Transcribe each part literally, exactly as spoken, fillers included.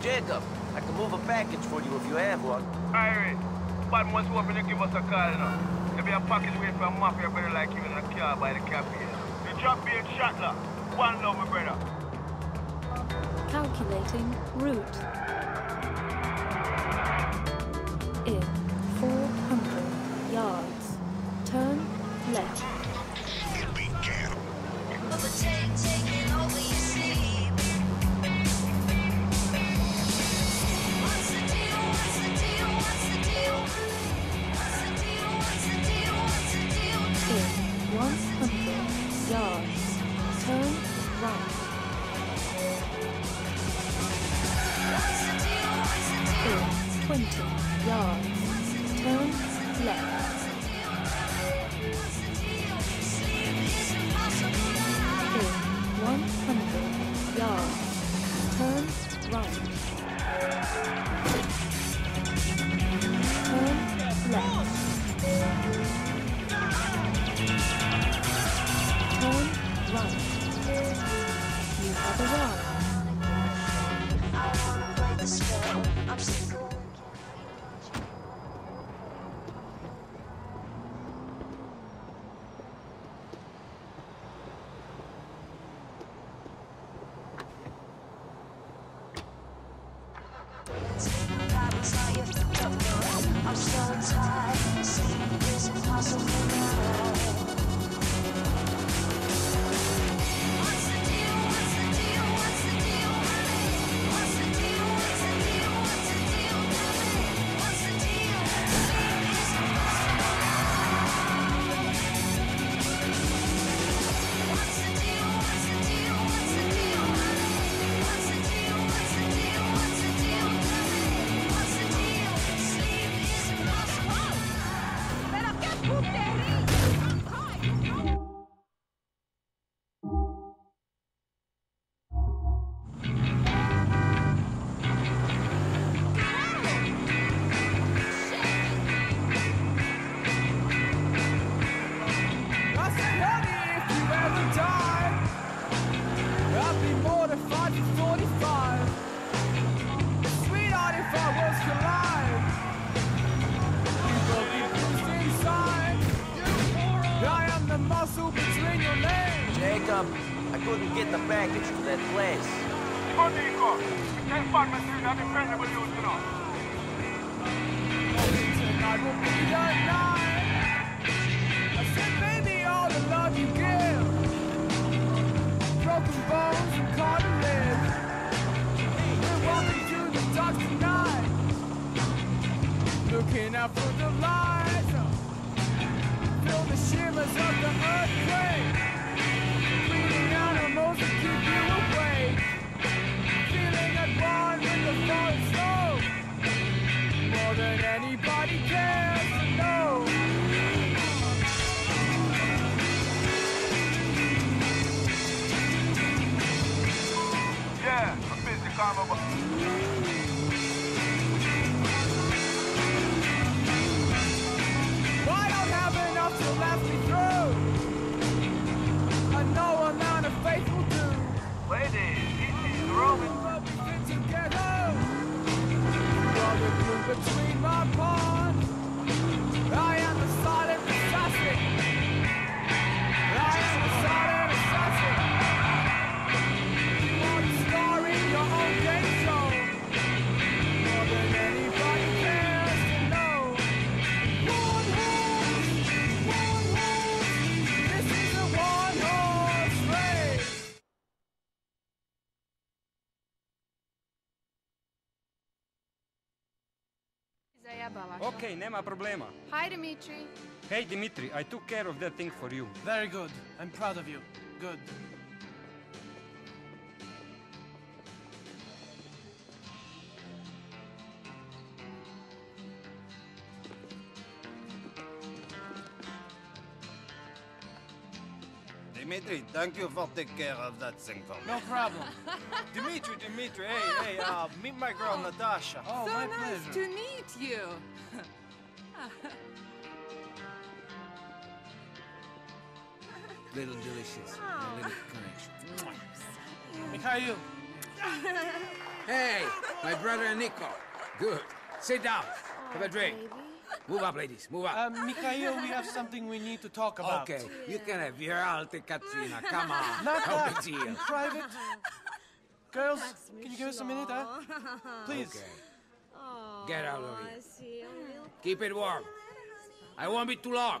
Jacob, I can move a package for you if you have one. Irie, bad one's hoping to give us a call, you know. There'll be a package waiting for a mafia brother like you in a car by the cafe. The job being shot, lah. One love, my brother. Calculating route. In four hundred yards. Turn left. Overtake, taking over your sleep. What's the deal? What's the deal? What's the deal? What's the deal? What's the deal? What's the deal? In one hundred yards. Turn right. What's the deal? What's the deal? In twenty yards. Turn left. In one hundred yards. Turn right. Turn left. Turn right. You have arrived. I wanna break the spell. I'm single and can't reach. I'm so tired, sleep is impossible now. What's the deal? What's the deal? What's the deal? What's the deal? What's the deal? What's the deal? What's the deal? Sleep is impossible now. What's the deal? What's the deal? What's the deal? What's the deal? What's the deal? What's the deal? What's the deal? Sleep is impossible. Pero qué putería. I said, honey, if you ever die, I'd be mortified for forty-five. Sweetheart, if I was alive, you will be bruised inside. I am the muscle between your legs. Jacob, I couldn't get the package to that place. Bonico, tell Fatma to not dependable use, you know. Tonight will be the night. I said, baby, all the love you give, broken bones and cartilage. We're walking through the dark tonight, looking out for the lights. Feel the shimmers of the earthquake, bleeding animals that keep you awake. Feeling at one with the falling snow, more than anybody cares to know. Yeah, I'm busy, calm over. I don't have enough to last me through. I know amount of faith will do. Ladies, easy, Roman. But we fit together. You are the glue between my bonds. I am the silent assassin. I am the silent assassin. You are the star in your own game show. More than anybody cares to know. One horse, one horse. This is a one horse race. Isaiah Balash. Okay, nema problema. Hi, Dimitri. Hey, Dimitri, I took care of that thing for you. Very good. I'm proud of you. Good. Dimitri, thank you for taking care of that thing for me. No problem. Dimitri, Dimitri, hey, hey, uh, meet my girl, Natasha. Oh, So my nice pleasure. to meet you. Little delicious. A little crunch. Mikhail, Hey, my brother Nico. Good. Sit down. Have a drink. Move up, ladies. Move up. Uh, Mikhail, we have something we need to talk about. Okay, you can have your alte Katrina. Come on. Not no that. big deal. In private. Girls, can you give us a minute, huh? Please. Okay. Get out of here. Keep it warm. I won't be too long.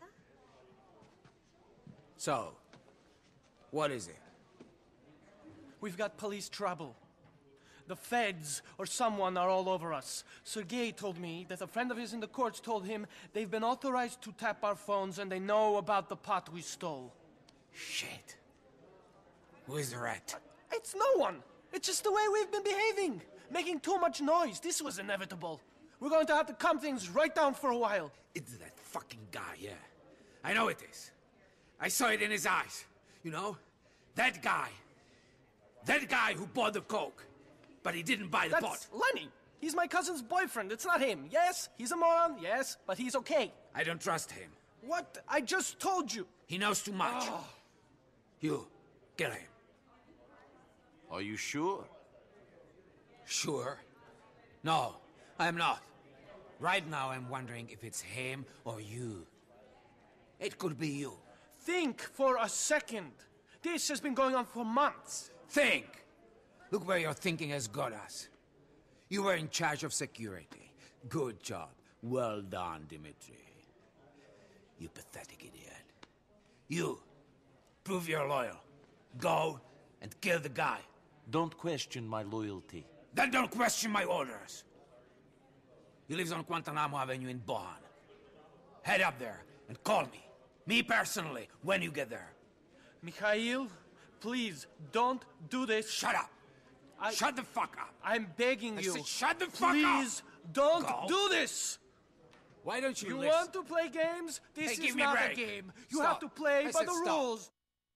So, what is it? We've got police trouble. The feds or someone are all over us. Sergei told me that a friend of his in the courts told him they've been authorized to tap our phones and they know about the pot we stole. Shit. Who is the rat? It's no one. It's just the way we've been behaving. Making too much noise. This was inevitable. We're going to have to calm things right down for a while. It's that fucking guy, yeah. I know it is. I saw it in his eyes. You know? That guy. That guy who bought the coke. But he didn't buy the That's pot. Lenny. He's my cousin's boyfriend. It's not him. Yes, he's a moron. Yes, but he's okay. I don't trust him. What? I just told you. He knows too much. Oh. You, kill him. Are you sure? Sure? No, I'm not. Right now I'm wondering if it's him or you. It could be you. Think for a second. This has been going on for months. Think! Look where your thinking has got us. You were in charge of security. Good job. Well done, Dimitri. You pathetic idiot. You, prove you're loyal. Go and kill the guy. Don't question my loyalty. Then don't question my orders. He lives on Guantanamo Avenue in Bohan. Head up there and call me. Me personally, when you get there. Mikhail, please, don't do this. Shut up. I, shut the fuck up. I'm begging I you. said shut the fuck please, up. Please, don't Go. do this. Why don't you You listen? want to play games? This Hey, is give me a not a break. game. You Stop. have to play I by said the stop. rules.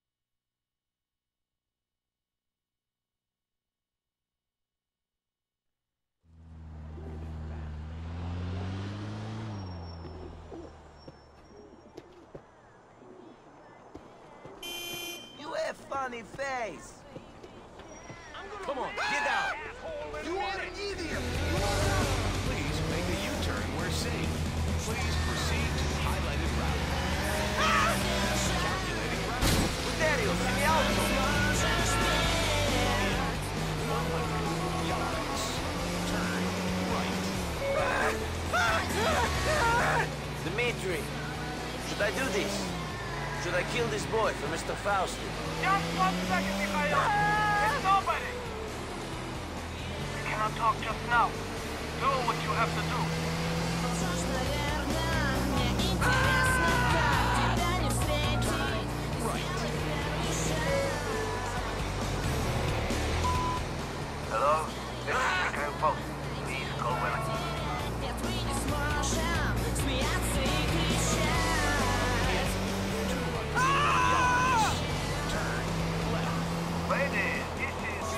You have funny face. Come on, Get out. you are an idiot! Please make a U-turn where safe. Please proceed to highlighted route. Calculating route. Udario, se mi auto. one hundred yards. Turn right. Dimitri, should I do this? Should I kill this boy for Mister Fausti? Just one second, Mikhail. It's nobody. We cannot talk just now. Do what you have to do. Hello? This is Mikhail Post. Please call when Ladies, this is...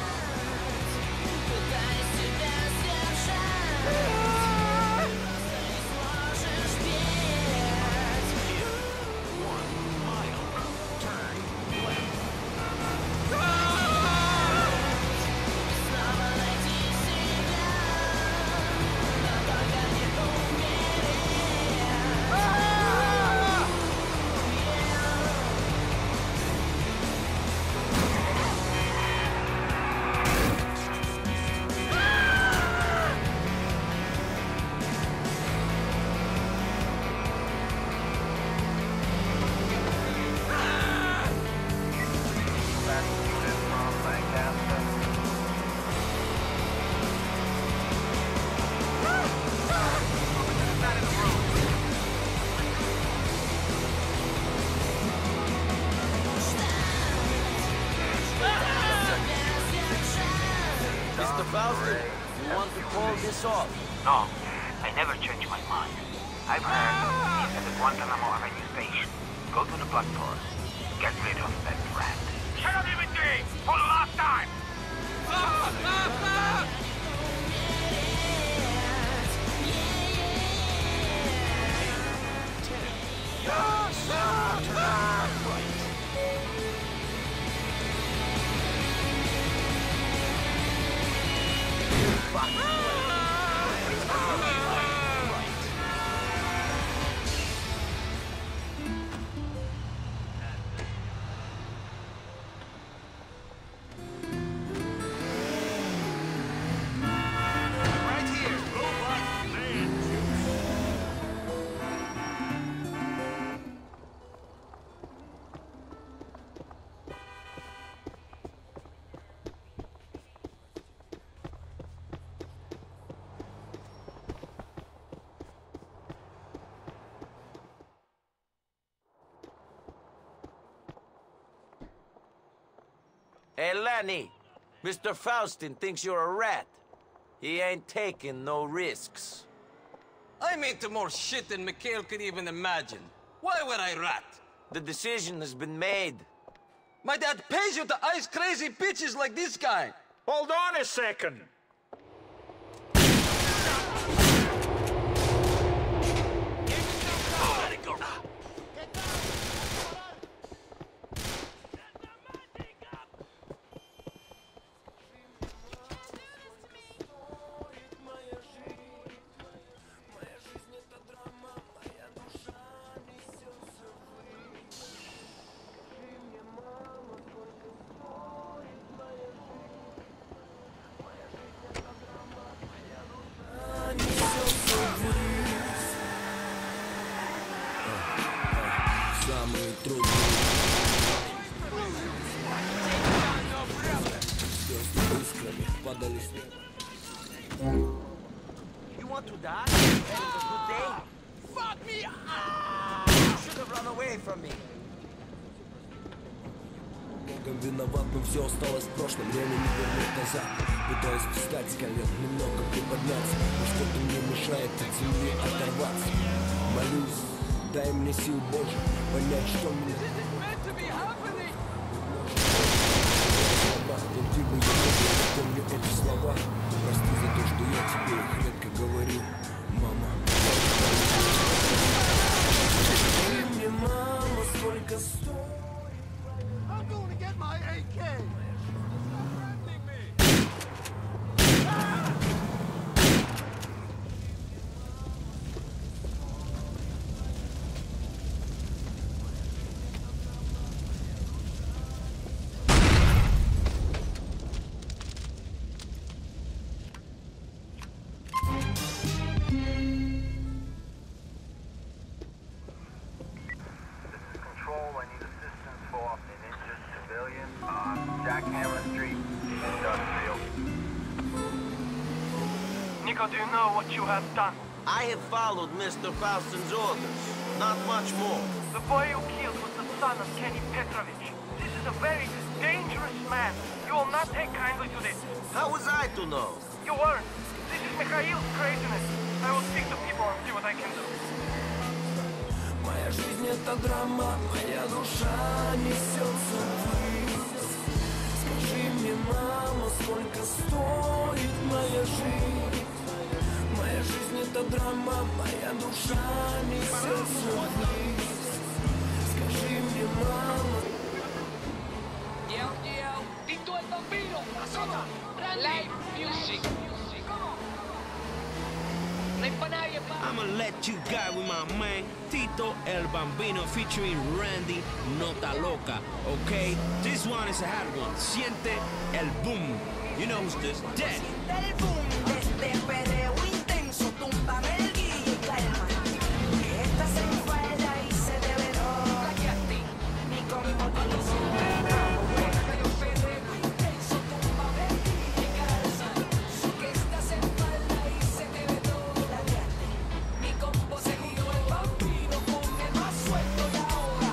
Mister Fausti, you want to call this off? No, I never change my mind. I've heard he's at the Guantanamo Avenue station. Go to the blood force. Get rid of that rat. Shut up, Dimitri! For the last time! Right here. Robot land. Hey, Lenny. Mister Faustin thinks you're a rat. He ain't taking no risks. I'm into more shit than Mikhail could even imagine. Why would I rat? The decision has been made. My dad pays you to ice crazy bitches like this guy. Hold on a second. Let it go. Самые трудные. Звезды искрами падали с неба. You want to die? That is a good day. Fuck me! Ah! You should have run away from me. Богом виноват, но все осталось в прошлом. Время не вернуть назад. Пытаюсь встать с колен, немного приподняться, но что-то мне мешает от земли оторваться. Молюсь, дай мне сил, Боже, понять, что мне. Иди бы я не помню эти слова. Прости за то, что я тебе их редко говорю, мама. Скажи мне, мама, сколько стоит? I'm going to get my A K. Nico, do you know what you have done? I have followed Mister Faustin's orders. Not much more. The boy you killed was the son of Kenny Petrovich. This is a very dangerous man. You will not take kindly to this. How was I to know? You weren't. This is Mikhail's craziness. I will speak to people and see what I can do. Моя жизнь это драма, моя душа несется ввысь. Скажи мне, мама, сколько стоит моя жизнь? Моя жизнь это драма, моя душа несется ввысь. Skажи мне, mama. Yo, yo, Tito el Bambino, Asoma, live music. No hay pa' nadie, pa. I'ma let you guy with my man Tito el Bambino featuring Randy Nota Loca, okay? This one is a hard one. Siente el boom. You know who's this? Dead. El boom de este perreo intenso, túmbame el guille y calma. Que esta se enfada y se develó. Mi combo tolizo. El perreo intenso, túmbame el guille y calma. Que esta se enfada y se develó. Mi combo seguido el bambino pone más suelto y ahora.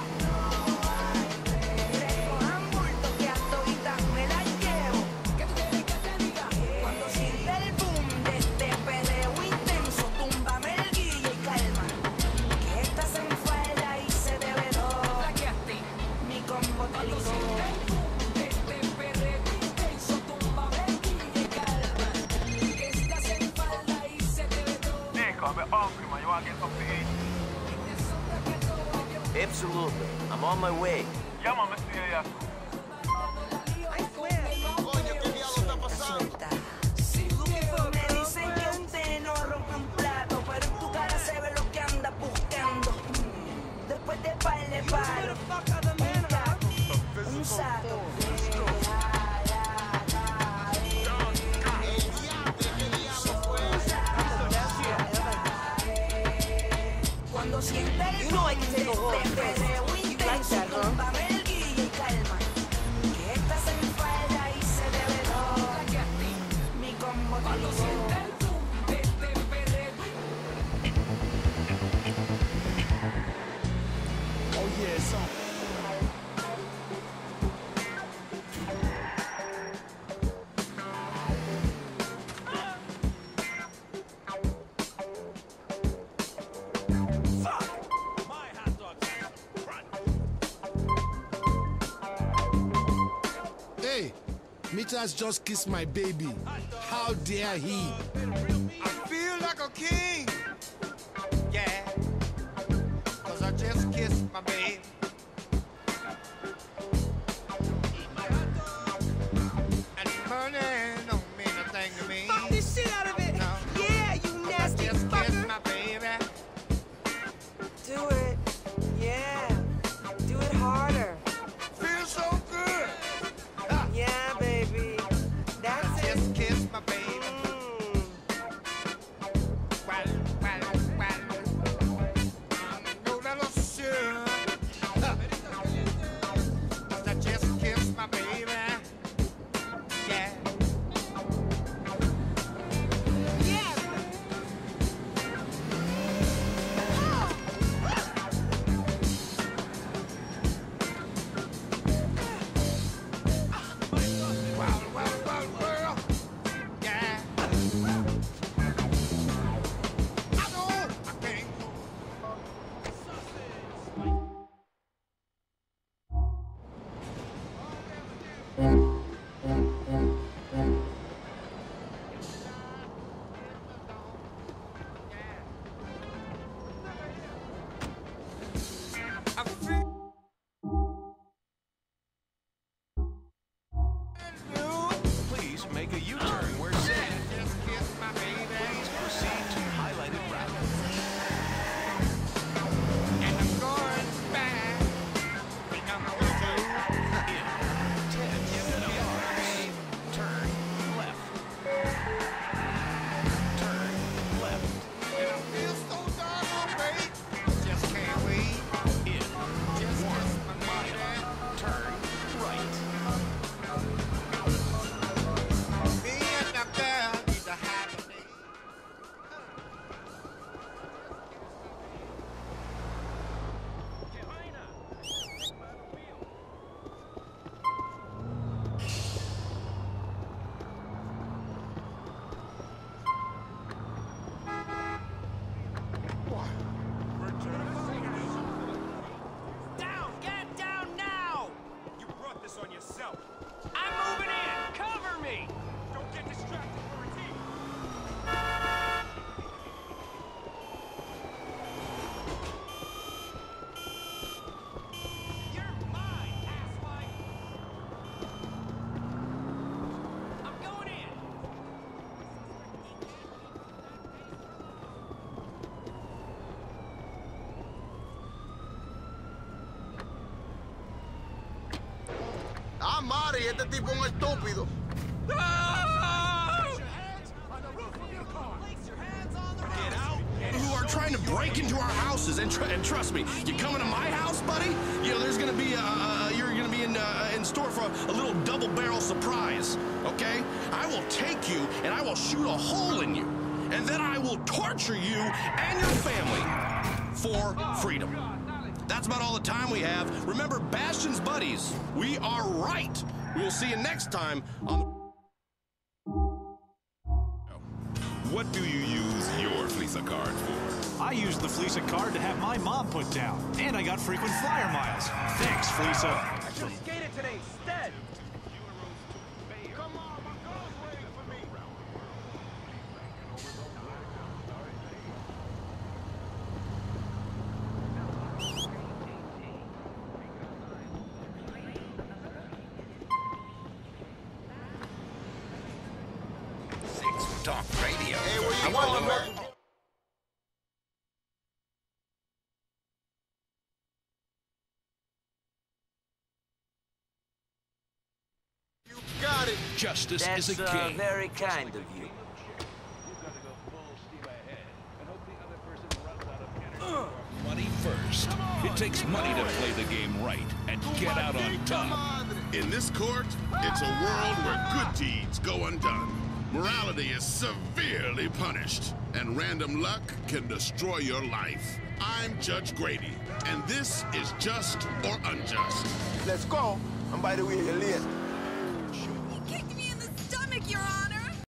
Recojan bultos que a toditas me las llevo. ¿Qué tú quieres que te diga? Cuando siente el boom de este perreo intenso, túmbame el guille y calma. Que esta se enfada y se develó. Mi combo tolizo. De este perreo intenso, túmbame el guille y calma. Que esta se enfada y se develó. Nico, I'm hungry, man. You want to get something to eat? Absolutely. I'm on my way. Yeah, man, let's see you. Coño, qué diablo está pasando. You know I can take a whole fist. You like that, huh? Oh yeah, it's on. Hey, Mitas just kissed my baby. How dare he? I feel like a king. Yeah. Cause I just kissed my baby. And money don't mean a thing to me. Fuck this shit out of it. No. Yeah, you nasty I just fucker. kissed my baby. Do it. Yeah. Do it harder. Feels so good. Yeah, baby. That's I it. just kissed my baby. Mm. Well, well, well. No little sure. I just kissed my baby. Yeah. Yeah. Well, well, well, well. Yeah. I know I can't. I feel Please make a U-turn where said. just kissed my baby. Please proceed to highlighted route. And I'm going back. Number two. In ten yards. Turn left. Turn left. And I feel so doggone great. Just can't wait. In Just one kissed my mile. baby. Turn right. Me and the girl need to have a date. Down! Get down now! You brought this on yourself. I'm moving in! Cover me! Don't get distracted, Marty. You're mine, asswipe! I'm going in! Ah, Mari, este tipo es un estúpido. Who are trying to break into our houses, and, tr and trust me, you coming to my house, buddy? You know, there's gonna be a, uh, you're gonna be in uh, in store for a, a little double-barrel surprise, okay? I will take you and I will shoot a hole in you, and then I will torture you and your family for freedom. That's about all the time we have. Remember, Bastion's buddies, we are right. We will see you next time on the... What do you use your Fleeca card for? I used the Fleeca card to have my mom put down, and I got frequent flyer miles. Thanks, Fleeca. I just skated today instead! Come on, my girl's waiting for me! Six Talk Radio. Hey, where I you want going, the man? You got it. Justice That's is a uh, game. very kind of you. Money first. It takes money to play the game right and get out on top. In this court, it's a world where good deeds go undone. Morality is severely punished, and random luck can destroy your life. I'm Judge Grady, and this is Just or Unjust. Let's go. And by the way, you're late.